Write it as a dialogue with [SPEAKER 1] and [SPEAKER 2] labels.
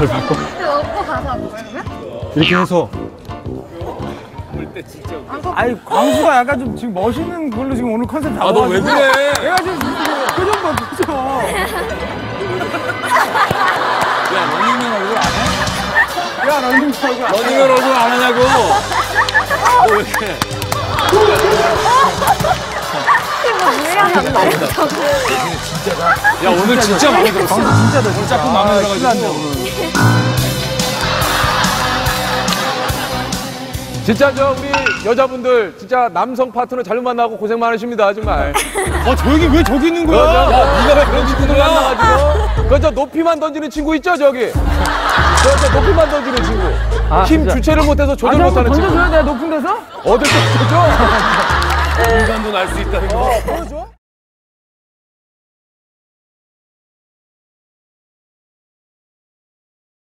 [SPEAKER 1] 가사를 바꿔.
[SPEAKER 2] 오빠 가사 뭐예요?
[SPEAKER 1] 이렇게 해서.
[SPEAKER 3] 아니 광수가 약간 좀 지금 멋있는 걸로 지금 오늘 컨셉 잡아.
[SPEAKER 4] 아, 너 왜 그래?
[SPEAKER 3] 내가 지금 표정 봐 표정.
[SPEAKER 4] 야, 러닝맨 얼굴 안 해?
[SPEAKER 3] 야 런닝 얼굴 안 해.
[SPEAKER 4] 러닝맨 얼굴 안 하냐고. 너 왜 이렇게? 야, 오늘 진짜 마음에 들었어.
[SPEAKER 3] 진짜 너
[SPEAKER 4] 오늘 짝꿍 마음에 들어가지고. 진짜 우리 여자분들 진짜 남성 파트너 잘못 만나고 고생 많으십니다 정말.
[SPEAKER 1] 저 여기 왜 저기 있는 거야?
[SPEAKER 4] 야, 네가 왜 그런 친구들 만나가지고? 그 저 높이만 던지는 친구 있죠 저기? 저 높이만 던지는 친구. 힘 주체를 못해서 조절 못하는 친구.
[SPEAKER 3] 던져줘야 돼 높은 데서?
[SPEAKER 4] 어딜 또 던져? 인간도 날 수 있다는 거.
[SPEAKER 3] 보여줘?